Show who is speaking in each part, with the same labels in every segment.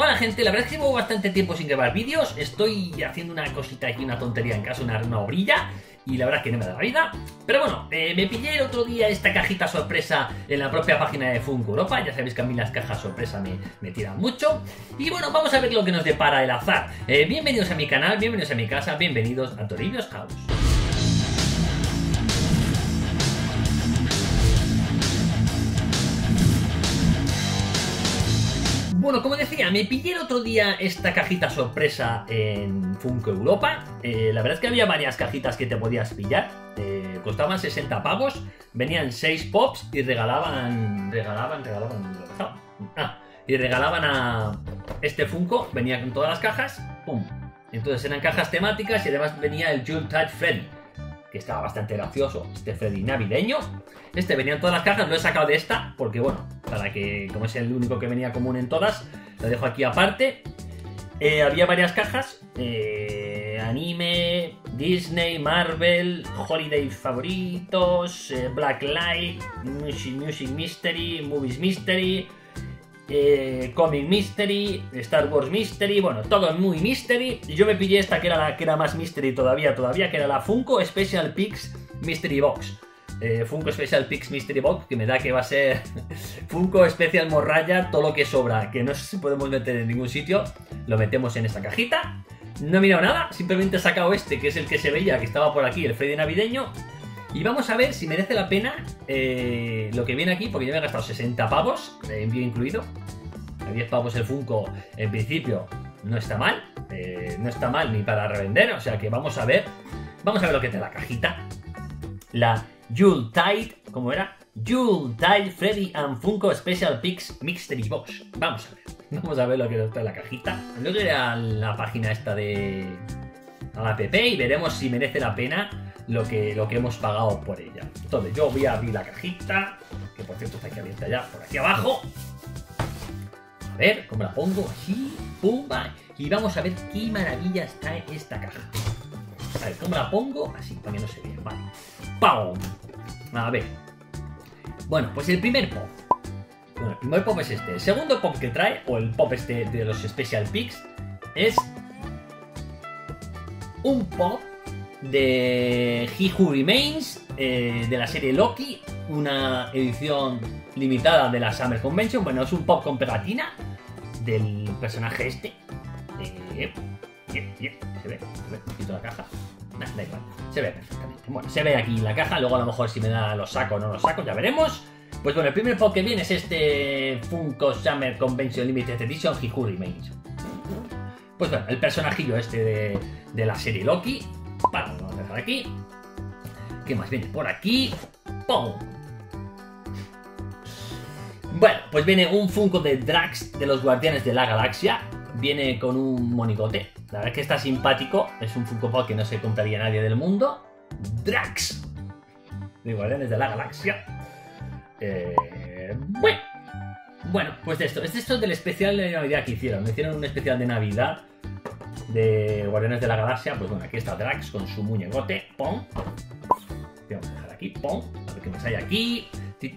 Speaker 1: Hola gente, la verdad es que llevo bastante tiempo sin grabar vídeos. Estoy haciendo una cosita aquí, una tontería en casa, una obrilla, y la verdad es que no me da la vida. Pero bueno, me pillé el otro día esta cajita sorpresa en la propia página de Funko Europa. Ya sabéis que a mí las cajas sorpresa me tiran mucho. Y bueno, vamos a ver lo que nos depara el azar. Bienvenidos a mi canal, bienvenidos a mi casa, bienvenidos a Toribio's House. Bueno, como decía, me pillé el otro día esta cajita sorpresa en Funko Europa. La verdad es que había varias cajitas que te podías pillar. Costaban 60 pavos, venían 6 pops y regalaban a este Funko, venía con todas las cajas, ¡pum! Entonces eran cajas temáticas y además venía el Yuletide Freddy, que estaba bastante gracioso, este Freddy navideño. Este venía en todas las cajas, lo he sacado de esta, porque bueno, para que, como es el único que venía común en todas, lo dejo aquí aparte. Había varias cajas, anime, Disney, Marvel, Holiday favoritos, Blacklight, Music Mystery, Movies Mystery, Comic Mystery, Star Wars Mystery, bueno, todo muy Mystery. Yo me pillé esta que era la que era más Mystery todavía, que era la Funko Special Pix Mystery Box. Funko Special Pix Mystery Box, que me da que va a ser Funko Special Morralla, todo lo que sobra, que no sé si podemos meter en ningún sitio, lo metemos en esta cajita. No he mirado nada, simplemente he sacado este, que es el que se veía, que estaba por aquí, el Freddy navideño. Y vamos a ver si merece la pena lo que viene aquí, porque yo me he gastado 60 pavos, envío incluido. A 10 pavos el Funko, en principio, no está mal. No está mal ni para revender, o sea que vamos a ver lo que tiene la cajita. La Yuletide, ¿cómo era? Yuletide Freddy and Funko Special Pix Mystery Box. Vamos a ver lo que nos trae la cajita. Luego iré a la página esta de la app y veremos si merece la pena lo que hemos pagado por ella. Entonces yo voy a abrir la cajita, que por cierto está aquí abierta ya, por aquí abajo. A ver, ¿cómo la pongo? Así, pumba. Y vamos a ver qué maravillas trae esta caja. A ver, ¿cómo la pongo? Así, para que no se vea, vale. ¡Pau! A ver. Bueno, pues el primer pop. Bueno, el primer pop es este. El segundo pop que trae, o el pop este de los Special Picks, es un pop de He Who Remains, de la serie Loki, una edición limitada de la Summer Convention. Bueno, es un pop con pegatina del personaje este. Se ve, quito la caja. Nah, da igual, se ve perfectamente. Bueno, se ve aquí la caja, luego a lo mejor si me da los saco o no los saco, ya veremos. Pues bueno, el primer pop que viene es este Funko Summer Convention Limited Edition He Who Remains. Pues bueno, el personajillo este de la serie Loki. Vale, lo vamos a dejar aquí. ¿Qué más viene por aquí? ¡Pum! Bueno, pues viene un Funko de Drax de los Guardianes de la Galaxia. Viene con un monigote. La verdad es que está simpático. Es un Funko Pop que no se compraría nadie del mundo. Drax de Guardianes de la Galaxia. Bueno, pues esto es del especial de Navidad que hicieron. Me hicieron un especial de Navidad de Guardianes de la Galaxia. Pues bueno, aquí está Drax con su muñecote. ¡Pum! Vamos a dejar aquí. ¡Pum! A ver qué más hay aquí.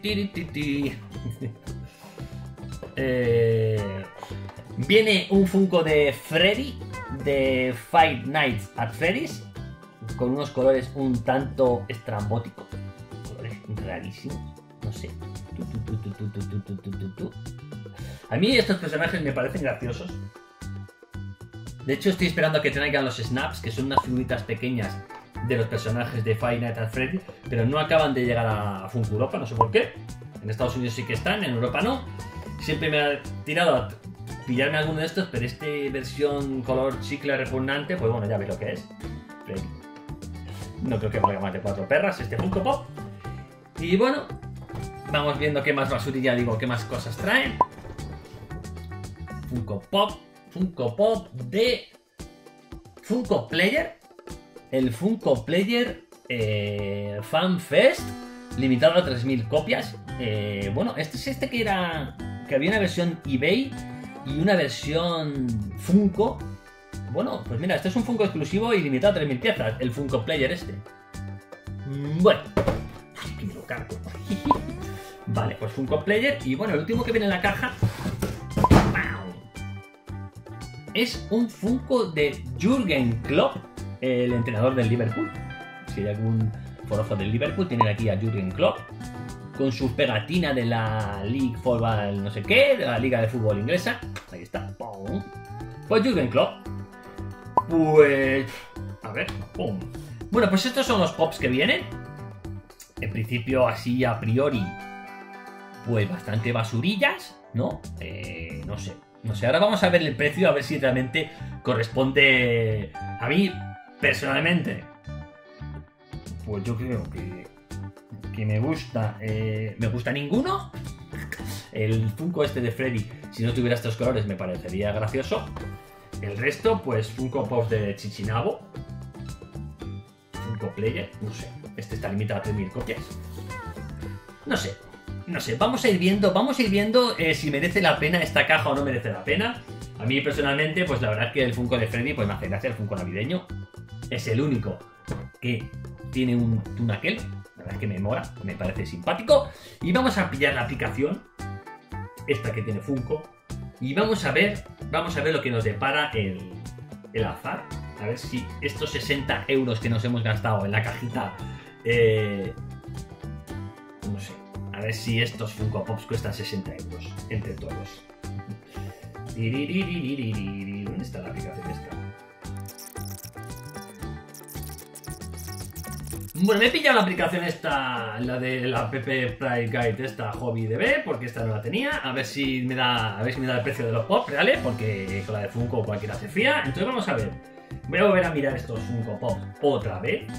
Speaker 1: Viene un Funko de Freddy de Five Nights at Freddy's con unos colores un tanto estrambóticos, colores rarísimos, no sé. A mí estos personajes me parecen graciosos. De hecho estoy esperando a que traigan los snaps, que son unas figuritas pequeñas de los personajes de Five Nights at Freddy's, pero no acaban de llegar a Funko Europa, no sé por qué. En Estados Unidos sí que están, en Europa no. Siempre me ha tirado a pillarme alguno de estos, pero este versión color chicle repugnante, pues bueno, ya veis lo que es. Freddy. No creo que valga más de 4 perras este Funko Pop. Y bueno, vamos viendo qué más basurilla, digo, qué más cosas traen. Funko Pop de Funko Player. El Funko Player Fan Fest, limitado a 3000 copias. Bueno, este es este que había una versión eBay y una versión Funko. Bueno, pues mira, este es un Funko exclusivo y limitado a 3000 piezas, el Funko Player este. Bueno, que me lo cargo. Vale, pues Funko Player. Y bueno, el último que viene en la caja es un Funko de Jürgen Klopp, el entrenador del Liverpool. Si hay algún forofo del Liverpool, tienen aquí a Jürgen Klopp con su pegatina de la League Football no sé qué, de la Liga de Fútbol Inglesa. Ahí está. ¡Pum! Pues Jürgen Klopp. Pues... a ver. ¡Pum! Bueno, pues estos son los pops que vienen. En principio, así a priori, pues bastante basurillas, ¿no? No sé. No sé, ahora vamos a ver el precio, a ver si realmente corresponde a mí, personalmente. Pues yo creo que me gusta ninguno. El Funko este de Freddy, si no tuviera estos colores, me parecería gracioso. El resto, pues Funko Pops de Chichinabo. Funko Player, no sé. Este está limitado a 3000 copias. No sé. Vamos a ir viendo si merece la pena esta caja o no merece la pena. A mí personalmente, pues la verdad es que el Funko de Freddy pues me hace gracia, el Funko navideño. Es el único que tiene un tunaquel. La verdad es que me mola, me parece simpático. Y vamos a pillar la aplicación, esta que tiene Funko. Y vamos a ver lo que nos depara el azar. A ver si estos 60 euros que nos hemos gastado en la cajita... no sé. A ver si estos Funko Pops cuestan 60 euros entre todos. ¿Dónde está la aplicación esta? Bueno, me he pillado la aplicación esta, la de la app Price Guide, esta HobbyDB, porque esta no la tenía. A ver si me da el precio de los Pops reales, porque con la de Funko cualquiera se fía. Entonces vamos a ver. Voy a volver a mirar estos Funko Pops otra vez.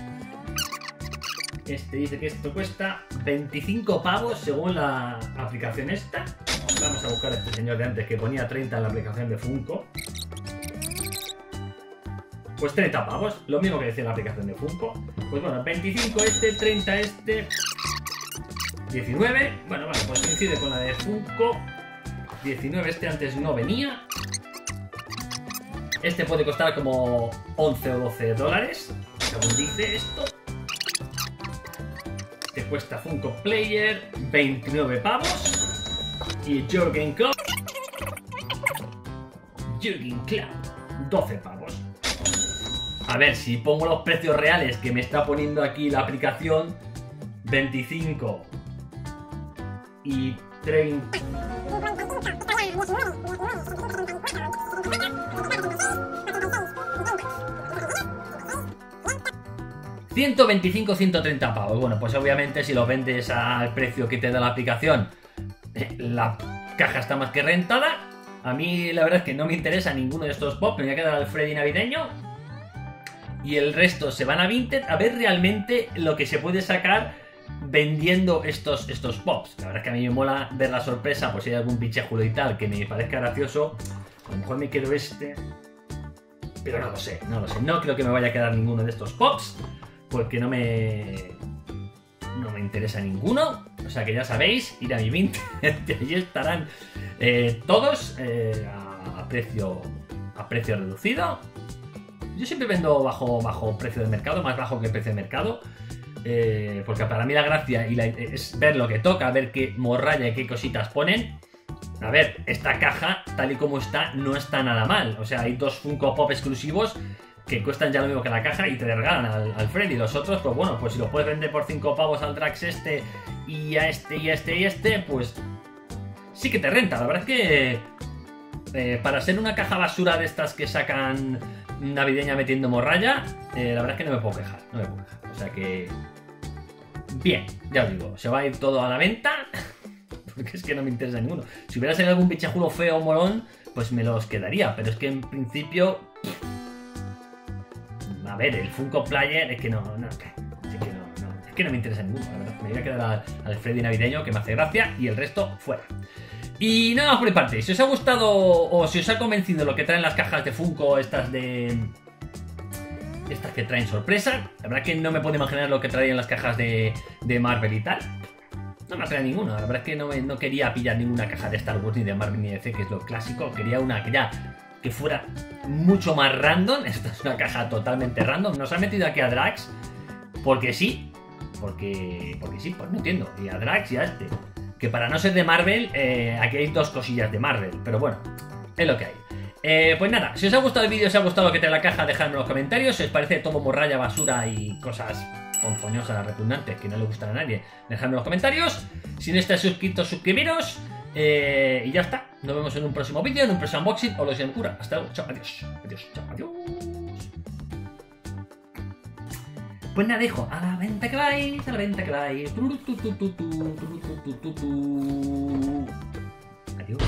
Speaker 1: Este dice que esto cuesta 25 pavos según la aplicación esta. Vamos a buscar a este señor de antes que ponía 30 en la aplicación de Funko. Pues 30 pavos, lo mismo que decía la aplicación de Funko. Pues bueno, 25 este, 30 este, 19. Bueno, vale, pues coincide con la de Funko. 19 este antes no venía. Este puede costar como 11 o 12 dólares, según dice esto. Este cuesta Funko Player 29 pavos. Y Jürgen Klopp 12 pavos. A ver, si pongo los precios reales que me está poniendo aquí la aplicación, 25 y 30... $125, 130 pavos. Bueno, pues obviamente si los vendes al precio que te da la aplicación, la caja está más que rentada. A mí la verdad es que no me interesa ninguno de estos pops, me voy a quedar al Freddy navideño. Y el resto se van a Vinted a ver realmente lo que se puede sacar vendiendo estos pops. La verdad es que a mí me mola ver la sorpresa, pues si hay algún bichejulo y tal que me parezca gracioso. A lo mejor me quedo este, pero no lo sé. No creo que me vaya a quedar ninguno de estos pops, porque no me interesa ninguno. O sea que ya sabéis, ir a mi Vinted, allí estarán todos a precio reducido. Yo siempre vendo bajo precio de mercado, más bajo que el precio de mercado. Porque para mí la gracia es ver lo que toca, ver qué morralla y qué cositas ponen. A ver, esta caja, tal y como está, no está nada mal. O sea, hay dos Funko Pop exclusivos que cuestan ya lo mismo que la caja y te regalan al Freddy. Los otros, pues bueno, pues si los puedes vender por 5 pavos al Drax este y a este y a este y a este, pues sí que te renta. La verdad es que para ser una caja basura de estas que sacan navideña metiendo morralla, la verdad es que no me puedo quejar. O sea que... bien, ya os digo, se va a ir todo a la venta, porque es que no me interesa ninguno. Si hubiera salido algún bichejulo feo o molón, pues me los quedaría, pero es que en principio... a ver, el Funko Player es que no me interesa ninguno, la verdad. Me voy a quedar al Freddy navideño, que me hace gracia, y el resto fuera. Y nada más por mi parte. Si os ha gustado o si os ha convencido lo que traen las cajas de Funko, estas que traen sorpresa, la verdad es que no me puedo imaginar lo que traían las cajas de Marvel y tal. No me atrae ninguna. La verdad es que no quería pillar ninguna caja de Star Wars ni de Marvel ni de DC, que es lo clásico. Quería una que fuera mucho más random. Esta es una caja totalmente random. Nos ha metido aquí a Drax porque sí. Porque sí, pues no entiendo. Y a Drax y a este. Que para no ser de Marvel, aquí hay dos cosillas de Marvel. Pero bueno, es lo que hay. Pues nada, si os ha gustado el vídeo, si os ha gustado lo que trae la caja, dejadme en los comentarios. Si os parece todo morralla, basura y cosas ponzoñosas, repugnantes que no le gustan a nadie, dejadme en los comentarios. Si no estáis suscritos, suscribiros. Y ya está. Nos vemos en un próximo vídeo, en un próximo unboxing o lo que cura. Hasta luego. Chao, adiós. Adiós, chao, adiós. Pues nada, dejo a la venta que vais, a la venta que vais. Adiós.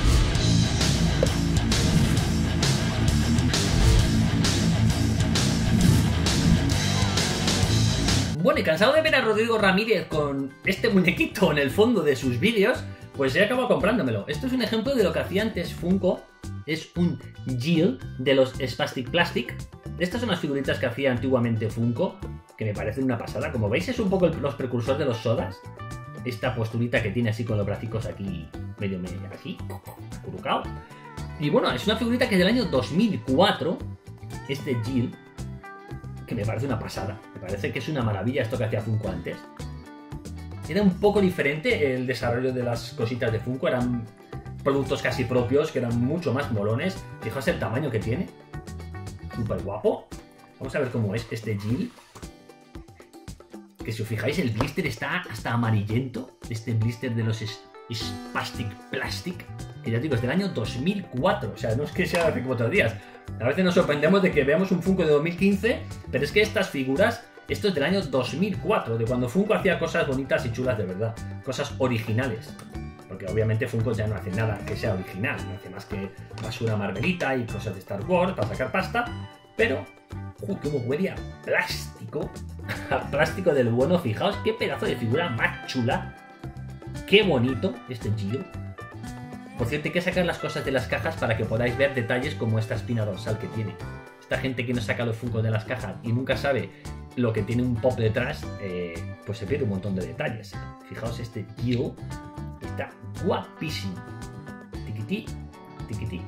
Speaker 1: Bueno, y cansado de ver a Rodrigo Ramírez con este muñequito en el fondo de sus vídeos, pues he acabado comprándomelo. Esto es un ejemplo de lo que hacía antes Funko. Es un Jill de los Spastic Plastic. Estas son las figuritas que hacía antiguamente Funko, que me parecen una pasada. Como veis, es un poco los precursores de los sodas. Esta posturita que tiene así con los bracicos aquí, medio así, acurrucado. Y bueno, es una figurita que es del año 2004, este Jill, que me parece una pasada. Me parece que es una maravilla esto que hacía Funko antes. Era un poco diferente el desarrollo de las cositas de Funko. Eran productos casi propios, que eran mucho más molones. Fijaos el tamaño que tiene. Súper guapo. Vamos a ver cómo es este Jill. Que si os fijáis, el blister está hasta amarillento. Este blister de los Spastic Plastic. Que ya os digo, es del año 2004. O sea, no es que sea hace 4 días. A veces nos sorprendemos de que veamos un Funko de 2015, pero es que estas figuras, esto es del año 2004, de cuando Funko hacía cosas bonitas y chulas de verdad, cosas originales. Porque obviamente Funko ya no hace nada que sea original, no hace más que basura Marvelita y cosas de Star Wars para sacar pasta, pero cómo huele a plástico, a plástico del bueno. Fijaos qué pedazo de figura más chula, qué bonito este Gio. Por cierto, hay que sacar las cosas de las cajas para que podáis ver detalles como esta espina dorsal que tiene. Esta gente que no saca los Funko de las cajas y nunca sabe lo que tiene un pop detrás, pues se pierde un montón de detalles. Fijaos, este Gio está guapísimo. Tiquití, tiquití.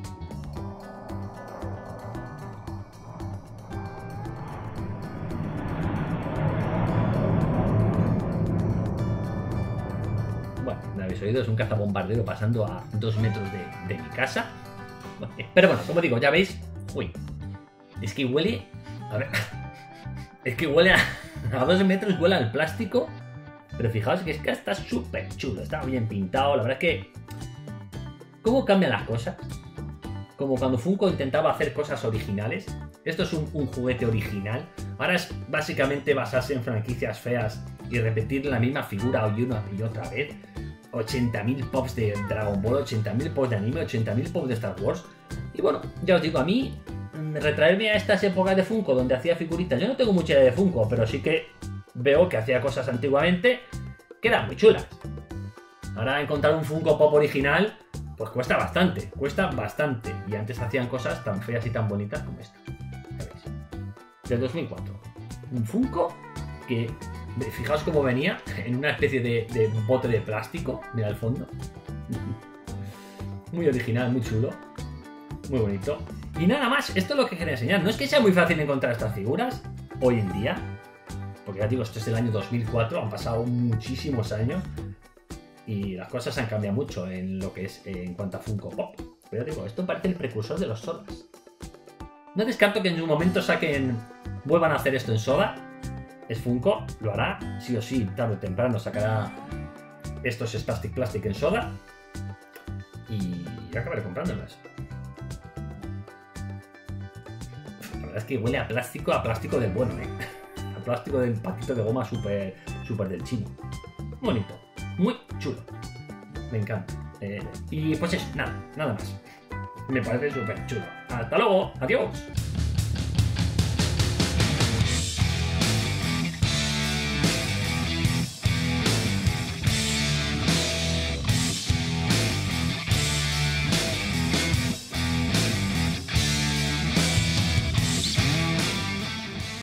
Speaker 1: Bueno, no habéis oído, es un cazabombardero pasando a 2 metros de mi casa. Pero bueno, como digo, ya veis. Uy, es que huele. A ver. Es que huele a 2 metros, huele al plástico. Pero fijaos que es que está súper chulo. Está bien pintado. La verdad es que. ¿Cómo cambian las cosas? Como cuando Funko intentaba hacer cosas originales. Esto es un juguete original. Ahora es básicamente basarse en franquicias feas y repetir la misma figura una y otra vez. 80.000 pops de Dragon Ball, 80.000 pops de anime, 80.000 pops de Star Wars. Y bueno, ya os digo, a mí retraerme a estas épocas de Funko donde hacía figuritas. Yo no tengo mucha idea de Funko, pero sí que veo que hacía cosas antiguamente que eran muy chulas. Ahora encontrar un Funko Pop original, pues cuesta bastante, Y antes hacían cosas tan feas y tan bonitas como esta. Ya veis. Del 2004. Un Funko que, fijaos cómo venía, en una especie de bote de plástico. Mira el fondo. Muy original, muy chulo. Muy bonito. Y nada más, esto es lo que quería enseñar. No es que sea muy fácil encontrar estas figuras hoy en día, porque ya digo, esto es del año 2004, han pasado muchísimos años y las cosas han cambiado mucho en lo que es en cuanto a Funko Pop. Pero digo, esto parece el precursor de los sodas. No descarto que en su momento vuelvan a hacer esto en soda. Es Funko, lo hará, sí o sí, tarde o temprano sacará estos Spastic Plastic en soda y acabaré comprándolas. La verdad es que huele a plástico del bueno, a plástico del paquito de goma súper del chino. Muy bonito, muy chulo. Me encanta. Y pues eso, nada más. Me parece súper chulo. Hasta luego, adiós.